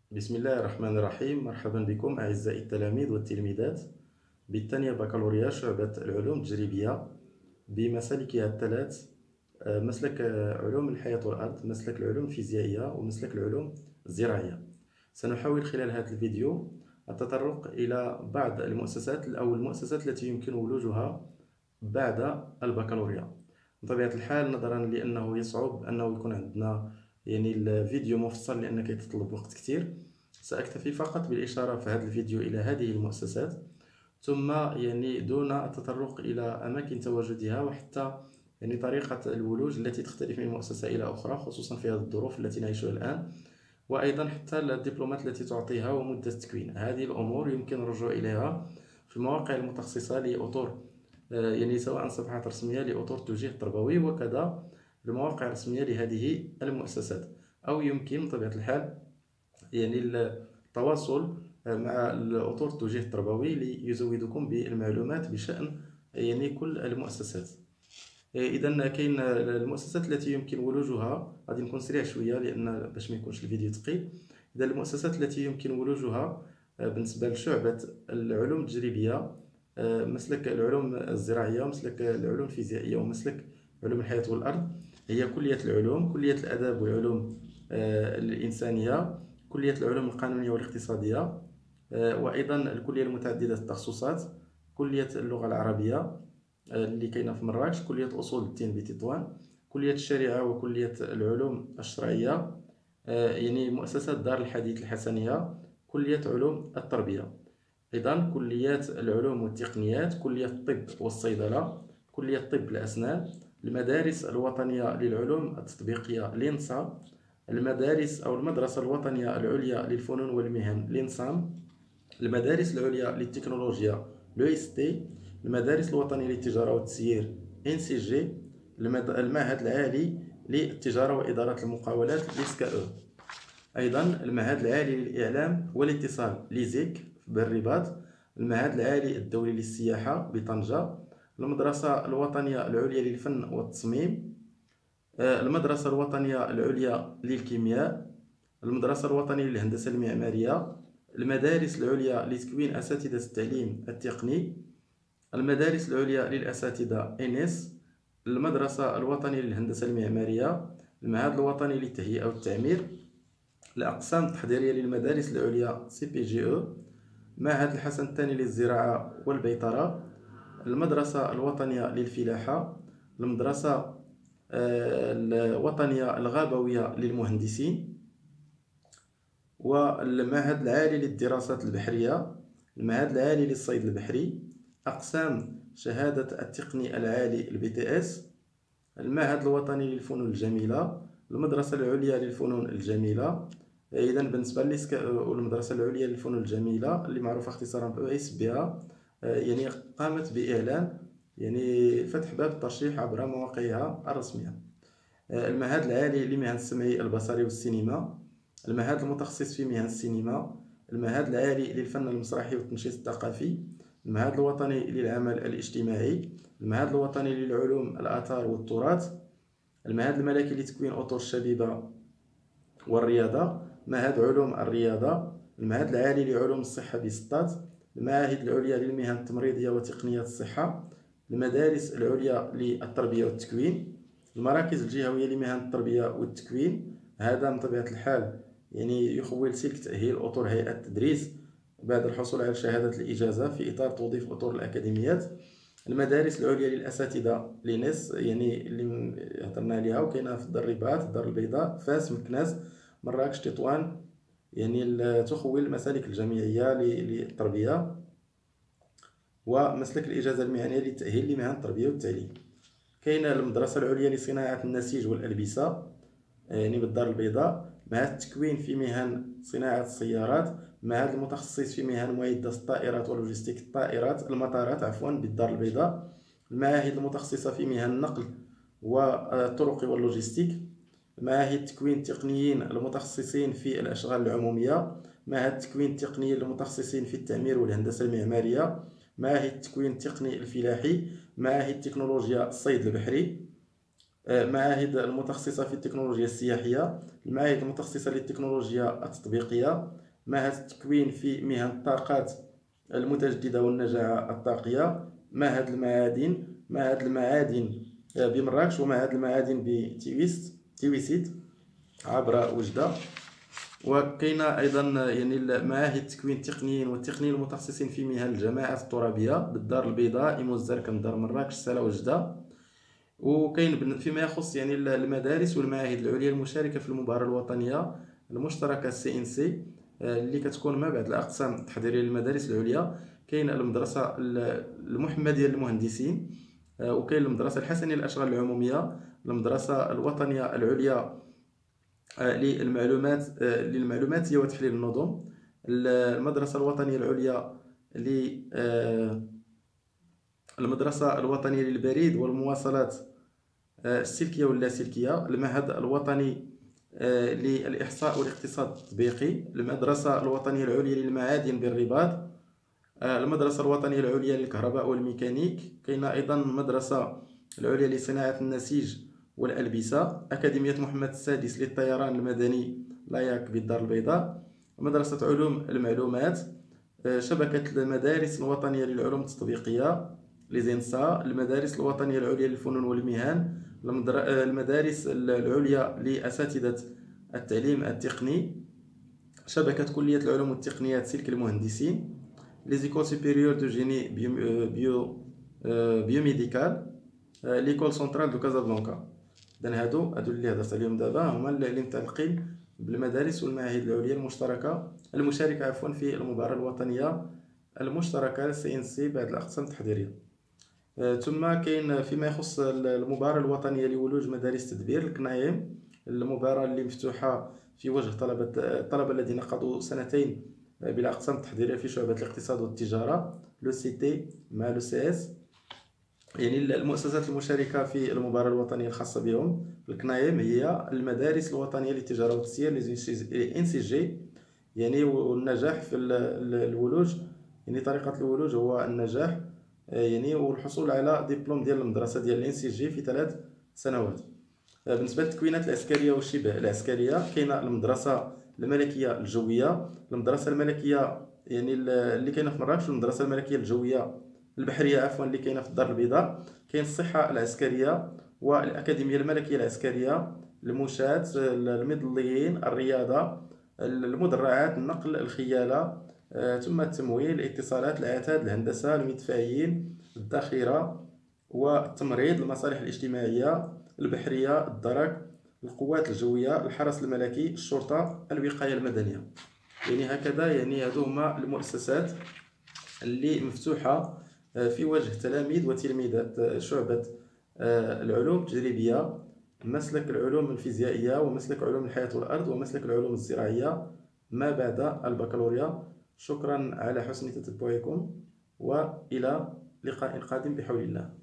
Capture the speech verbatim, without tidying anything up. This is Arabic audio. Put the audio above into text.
بسم الله الرحمن الرحيم. مرحبا بكم أعزائي التلاميذ والتلميذات بالثانية بكالوريا شعبة العلوم التجريبية بمسالكها الثلاث. آه، مسلك آه، علوم الحياة والأرض، مسلك العلوم الفيزيائية، ومسلك العلوم الزراعية. سنحاول خلال هذا الفيديو التطرق إلى بعض المؤسسات أو المؤسسات التي يمكن ولوجها بعد البكالوريا. بطبيعة الحال نظرا لأنه يصعب أنه يكون عندنا يعني الفيديو مفصل لأنك يتطلب وقت كثير، سأكتفي فقط بالإشارة في هذا الفيديو إلى هذه المؤسسات، ثم يعني دون التطرق إلى أماكن تواجدها وحتى يعني طريقة الولوج التي تختلف من مؤسسة إلى أخرى، خصوصا في هذه الظروف التي نعيشها الآن، وأيضا حتى الدبلومات التي تعطيها ومدة التكوين. هذه الأمور يمكن الرجوع إليها في المواقع المتخصصة لأطر، يعني سواء صفحات رسمية لأطر التوجيه التربوي وكذا المواقع الرسمية لهذه المؤسسات، أو يمكن بطبيعة الحال يعني التواصل مع الأطر التوجيه التربوي ليزودكم بالمعلومات بشأن يعني كل المؤسسات. إذا كاين المؤسسات التي يمكن ولوجها، غادي نكون سريع شوية لأن باش ما يكونش الفيديو ثقيل. إذا المؤسسات التي يمكن ولوجها بالنسبة لشعبة العلوم التجريبية، مسلك العلوم الزراعية، مسلك العلوم الفيزيائية، ومسلك علوم الحياة والأرض، هي كلية العلوم، كلية الآداب والعلوم الإنسانية، كلية العلوم القانونية والاقتصادية، وأيضا الكلية المتعددة التخصصات، كلية اللغة العربية اللي كاينة في مراكش، كلية أصول الدين بتطوان، كلية الشريعة وكلية العلوم الشرعية، يعني مؤسسة دار الحديث الحسنية، كلية علوم التربية، أيضا كليات العلوم والتقنيات، كلية الطب والصيدلة، كلية طب الأسنان، المدارس الوطنية للعلوم التطبيقية لينسا، المدارس أو المدرسة الوطنية العليا للفنون والمهن لينسام، المدارس العليا للتكنولوجيا لو اس تي، المدارس الوطنية للتجارة والتسيير ان سي جي، المعهد العالي للتجارة وإدارة المقاولات لسكا او، أيضا المعهد العالي للإعلام والاتصال ليزيك بالرباط، المعهد العالي الدولي للسياحة بطنجة، المدرسة الوطنية العليا للفن والتصميم، المدرسة الوطنية العليا للكيمياء، المدرسة الوطنية للهندسة المعمارية، المدارس العليا لتكوين أساتذة التعليم التقني، المدارس العليا للأساتذة إنس، المدرسة الوطنية للهندسة المعمارية، المعهد الوطني للتهيئة والتعمير، الأقسام التحضيرية للمدارس العليا سي بي جي او، معهد الحسن الثاني للزراعة والبيطرة، المدرسة الوطنية للفلاحة، المدرسة الوطنية الغابوية للمهندسين، والمعهد العالي للدراسات البحرية، المعهد العالي للصيد البحري، أقسام شهادة التقني العالي البي تي اس، المعهد الوطني للفنون الجميلة، المدرسة العليا للفنون الجميلة. إذا بالنسبة للمدرسة العليا للفنون الجميلة اللي معروفة اختصارا ب اس بها، يعني قامت بإعلان يعني فتح باب الترشيح عبر مواقعها الرسمية. المعهد العالي لمهن السمعي البصري والسينما، المعهد المتخصص في مهن السينما، المعهد العالي للفن المسرحي والتنشيط الثقافي، المعهد الوطني للعمل الاجتماعي، المعهد الوطني للعلوم الآثار والتراث، المعهد الملكي لتكوين أطر الشبيبة والرياضة، معهد علوم الرياضة، المعهد العالي لعلوم الصحة بسطات، المعاهد العليا للمهن التمريضية وتقنيات الصحة، المدارس العليا للتربية والتكوين، المراكز الجهوية لمهن التربية والتكوين. هذا من طبيعة الحال يعني يخول سلك تأهيل أطر هيئة التدريس بعد الحصول على شهادة الإجازة في إطار توظيف أطر الأكاديميات، المدارس العليا للأساتذة لينس يعني اللي هضرنا عليها وكاينة في الدار الرباط، الدار البيضاء، فاس، مكناس، مراكش، تطوان، يعني تخول المسالك الجامعية للتربية، ومسلك الإجازة المهنية للتأهيل لمهن التربية والتعليم. كاينة المدرسة العليا لصناعة النسيج والألبسة يعني بالدار البيضاء، معهد التكوين في مهن صناعة السيارات، معهد المتخصص في مهن معدة الطائرات ولوجستيك الطائرات المطارات عفوا بالدار البيضاء، المعاهد المتخصصة في مهن النقل والطرق واللوجستيك، معاهد تكوين التقنيين المتخصصين في الأشغال العمومية، معهد التكوين التقني المتخصصين في التعمير والهندسة المعمارية، معاهد التكوين التقني الفلاحي، معاهد تكنولوجيا الصيد البحري، المعاهد المتخصصة في التكنولوجيا السياحية، المعاهد المتخصصة للتكنولوجيا التطبيقية، معهد التكوين في مهن الطاقات المتجددة والنجاعة الطاقية، معهد المعادن، معهد المعادن بمراكش، ومعهد المعادن بتيويست تيويسيت عبر وجدة. وكاين ايضا يعني معاهد التكوين التقنيين والتقنيين المتخصصين في مهن الجماعات الترابيه بالدار البيضاء، ايموزركن، دار مراكش، سلا وجده. وكاين فيما يخص يعني المدارس والمعاهد العليا المشاركه في المبادره الوطنيه المشتركه سي ان سي اللي كتكون ما بعد الاقسام التحضيريه للمدارس العليا. كاين المدرسه المحمديه للمهندسين، وكاين المدرسه الحسنيه للاشغال العموميه، المدرسه الوطنيه العليا للمعلومات للمعلوماتيه وتحليل النظم، المدرسه الوطنيه العليا ل المدرسه الوطنيه للبريد والمواصلات السلكيه واللاسلكيه، المعهد الوطني للاحصاء والاقتصاد التطبيقي، المدرسه الوطنيه العليا للمعادن بالرباط، المدرسه الوطنيه العليا للكهرباء والميكانيك. كاين ايضا المدرسه العليا لصناعه النسيج والألبسة، أكاديمية محمد السادس للطيران المدني لاياك بالدار البيضاء، مدرسة علوم المعلومات، شبكة المدارس الوطنية للعلوم التطبيقية لزينسا، المدارس الوطنية العليا للفنون والمهن، المدارس العليا لأساتذة التعليم التقني، شبكة كلية العلوم والتقنيات سلك المهندسين، ليزيكول سوبيريور دو جيني بيو بيو بيوميديكال، ليكول سونترال دو كازابلانكا. إذن هادو هادو اللي هدرت عليهم دابا هما اللي متعلقين بالمدارس والمعاهد العليا المشتركة المشاركة عفوا في المبادرة الوطنية المشتركة سي ان سي بعد الأقسام التحضيرية. ثم كاين فيما يخص المبادرة الوطنية لولوج مدارس تدبير الكنايم، المبادرة اللي مفتوحة في وجه طلبة الطلبة الذين قضوا سنتين بالأقسام التحضيرية في شعبة الاقتصاد والتجارة لو سي تي مع لو سي اس. يعني المؤسسات المشاركة في المبادرة الوطنية الخاصة بهم في الكنايم هي المدارس الوطنية للتجارة والتسيير ان سي جي. يعني والنجاح في الولوج، يعني طريقة الولوج هو النجاح يعني والحصول على دبلوم ديال المدرسة ديال ان سي جي في ثلاث سنوات. بالنسبة للتكوينات العسكرية والشبه العسكرية كاينة المدرسة الملكية الجوية، المدرسة الملكية يعني اللي كاينة في مراكش، والمدرسة الملكية الجوية البحرية عفوا اللي كاينة في الدار البيضاء. كاين الصحة العسكرية والأكاديمية الملكية العسكرية، المشاة، المظليين، الرياضة، المدرعات، النقل، الخيالة، ثم التمويل، الاتصالات، العتاد، الهندسة، المدفعيين، الذخيرة والتمريض، المصالح الاجتماعية، البحرية، الدرك، القوات الجوية، الحرس الملكي، الشرطة، الوقاية المدنية. يعني هكذا يعني هادو هما المؤسسات اللي مفتوحة في وجه تلاميذ وتلميذات شعبة العلوم التجريبية، مسلك العلوم الفيزيائية ومسلك علوم الحياة والأرض ومسلك العلوم الزراعية ما بعد البكالوريا. شكرا على حسن تتبعكم، وإلى لقاء قادم بحول الله.